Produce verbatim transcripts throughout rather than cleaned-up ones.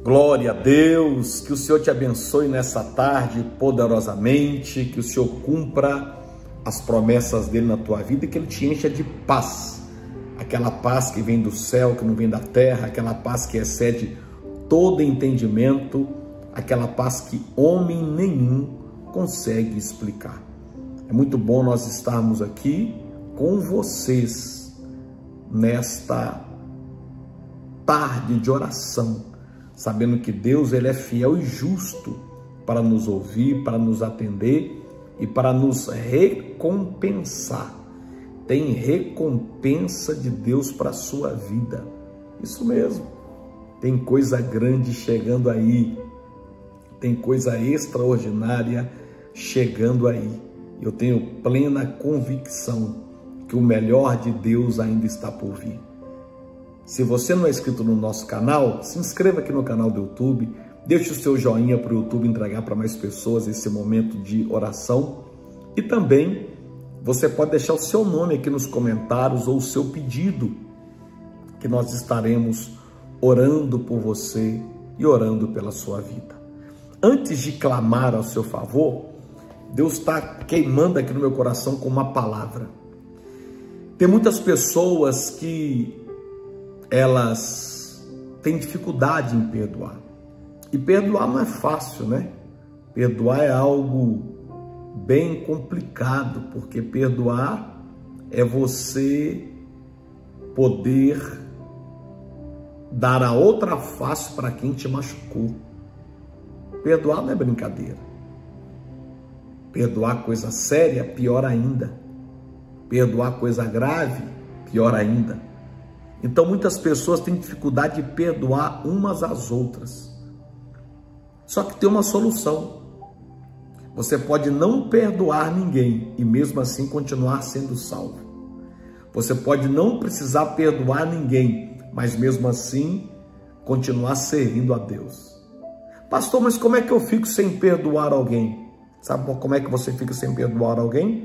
Glória a Deus, que o Senhor te abençoe nessa tarde poderosamente, que o Senhor cumpra as promessas dele na tua vida e que ele te encha de paz, aquela paz que vem do céu, que não vem da terra, aquela paz que excede todo entendimento, aquela paz que homem nenhum consegue explicar. É muito bom nós estarmos aqui com vocês nesta tarde de oração, sabendo que Deus ele é fiel e justo para nos ouvir, para nos atender e para nos recompensar. Tem recompensa de Deus para a sua vida. Isso mesmo. Tem coisa grande chegando aí. Tem coisa extraordinária chegando aí. Eu tenho plena convicção que o melhor de Deus ainda está por vir. Se você não é inscrito no nosso canal, se inscreva aqui no canal do YouTube, deixe o seu joinha para o YouTube entregar para mais pessoas esse momento de oração. E também você pode deixar o seu nome aqui nos comentários ou o seu pedido, que nós estaremos orando por você e orando pela sua vida. Antes de clamar ao seu favor, Deus está queimando aqui no meu coração com uma palavra. Tem muitas pessoas que elas têm dificuldade em perdoar. E perdoar não é fácil, né? Perdoar é algo bem complicado, porque perdoar é você poder dar a outra face para quem te machucou. Perdoar não é brincadeira. Perdoar coisa séria, pior ainda. Perdoar coisa grave, pior ainda. Então muitas pessoas têm dificuldade de perdoar umas às outras. Só que tem uma solução. Você pode não perdoar ninguém e mesmo assim continuar sendo salvo. Você pode não precisar perdoar ninguém, mas mesmo assim continuar servindo a Deus. Pastor, mas como é que eu fico sem perdoar alguém? Sabe como é que você fica sem perdoar alguém?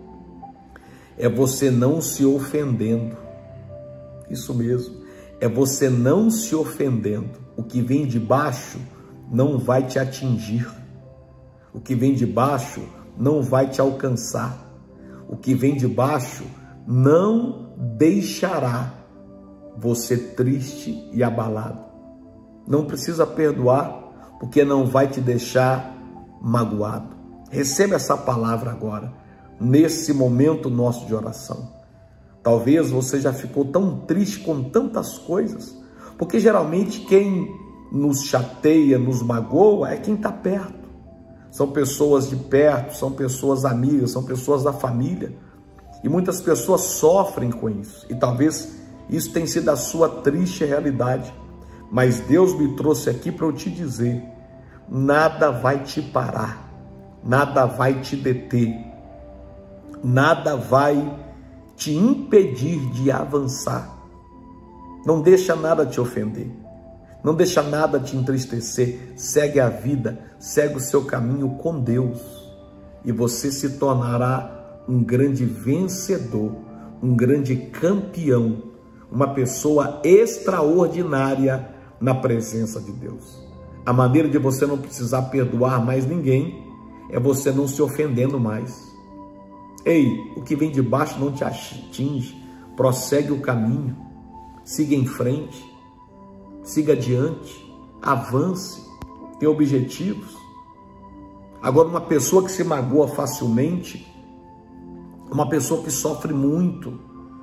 É você não se ofendendo. Isso mesmo, é você não se ofendendo. O que vem de baixo não vai te atingir. O que vem de baixo não vai te alcançar. O que vem de baixo não deixará você triste e abalado. Não precisa perdoar, porque não vai te deixar magoado. Receba essa palavra agora, nesse momento nosso de oração. Talvez você já ficou tão triste com tantas coisas, porque geralmente quem nos chateia, nos magoa, é quem está perto. São pessoas de perto, são pessoas amigas, são pessoas da família. E muitas pessoas sofrem com isso. E talvez isso tenha sido a sua triste realidade. Mas Deus me trouxe aqui para eu te dizer, nada vai te parar, nada vai te deter, nada vai te impedir de avançar. Não deixa nada te ofender, não deixa nada te entristecer. Segue a vida, segue o seu caminho com Deus e você se tornará um grande vencedor, um grande campeão, uma pessoa extraordinária na presença de Deus. A maneira de você não precisar perdoar mais ninguém é você não se ofendendo mais. Ei, o que vem de baixo não te atinge, prossegue o caminho, siga em frente, siga adiante, avance, tenha objetivos. Agora, uma pessoa que se magoa facilmente, uma pessoa que sofre muito,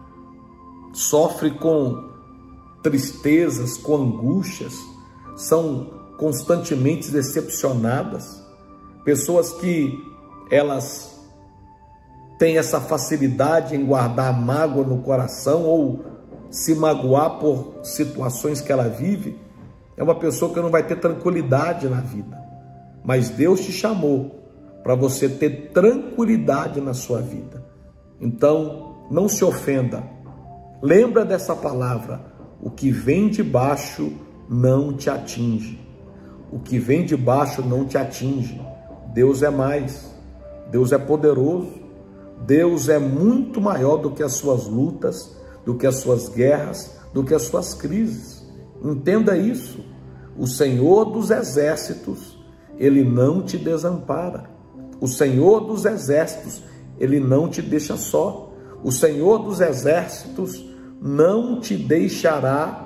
sofre com tristezas, com angústias, são constantemente decepcionadas, pessoas que elas tem essa facilidade em guardar mágoa no coração ou se magoar por situações que ela vive, é uma pessoa que não vai ter tranquilidade na vida. Mas Deus te chamou para você ter tranquilidade na sua vida. Então, não se ofenda. Lembra dessa palavra, o que vem de baixo não te atinge. O que vem de baixo não te atinge. Deus é mais, Deus é poderoso. Deus é muito maior do que as suas lutas, do que as suas guerras, do que as suas crises. Entenda isso. O Senhor dos exércitos, Ele não te desampara. O Senhor dos exércitos, Ele não te deixa só. O Senhor dos exércitos não te deixará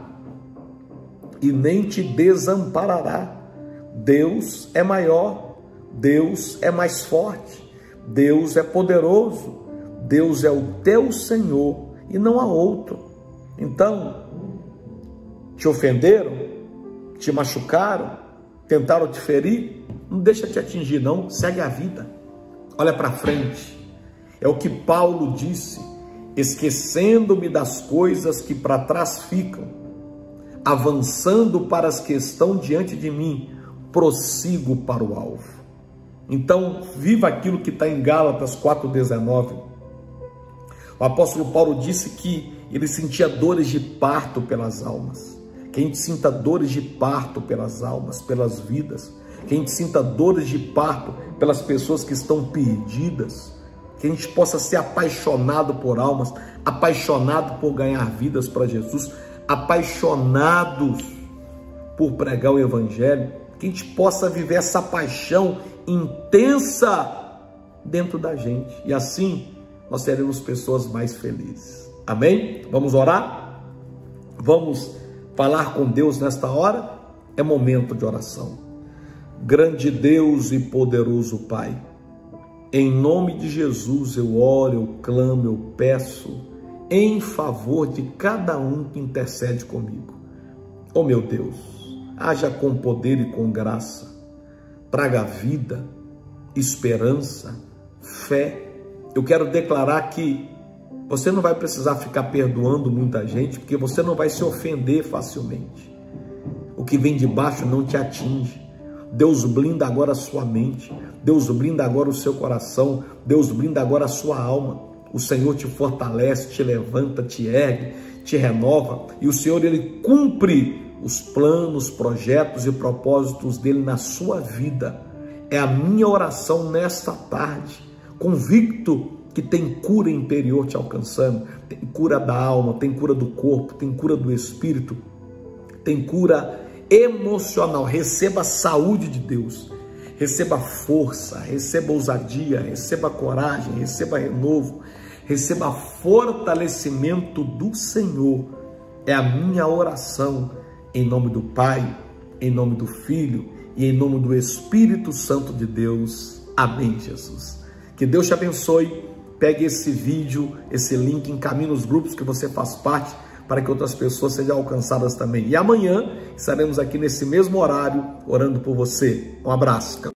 e nem te desamparará. Deus é maior, Deus é mais forte, Deus é poderoso, Deus é o teu Senhor e não há outro. Então, te ofenderam, te machucaram, tentaram te ferir, não deixa te atingir não, segue a vida, olha para frente. É o que Paulo disse: esquecendo-me das coisas que para trás ficam, avançando para as que estão diante de mim, prossigo para o alvo. Então, viva aquilo que está em Gálatas quatro, dezenove. O apóstolo Paulo disse que ele sentia dores de parto pelas almas. Que a gente sinta dores de parto pelas almas, pelas vidas. Que a gente sinta dores de parto pelas pessoas que estão perdidas. Que a gente possa ser apaixonado por almas, apaixonado por ganhar vidas para Jesus, apaixonados por pregar o Evangelho. Que a gente possa viver essa paixão intensa dentro da gente. E assim nós seremos pessoas mais felizes. Amém? Vamos orar? Vamos falar com Deus nesta hora? É momento de oração. Grande Deus e poderoso Pai, em nome de Jesus eu oro, eu clamo, eu peço em favor de cada um que intercede comigo. Oh meu Deus, haja com poder e com graça, traga vida, esperança, fé. Eu quero declarar que você não vai precisar ficar perdoando muita gente, porque você não vai se ofender facilmente. O que vem de baixo não te atinge. Deus blinda agora a sua mente, Deus blinda agora o seu coração, Deus blinda agora a sua alma. O Senhor te fortalece, te levanta, te ergue, te renova, e o Senhor, Ele cumpre os planos, projetos e propósitos dele na sua vida. É a minha oração nesta tarde, convicto que tem cura interior te alcançando, tem cura da alma, tem cura do corpo, tem cura do espírito, tem cura emocional. Receba a saúde de Deus, receba força, receba ousadia, receba coragem, receba renovo, receba fortalecimento do Senhor. É a minha oração, em nome do Pai, em nome do Filho e em nome do Espírito Santo de Deus. Amém, Jesus. Que Deus te abençoe. Pegue esse vídeo, esse link, encaminhe nos grupos que você faz parte, para que outras pessoas sejam alcançadas também. E amanhã estaremos aqui nesse mesmo horário, orando por você. Um abraço.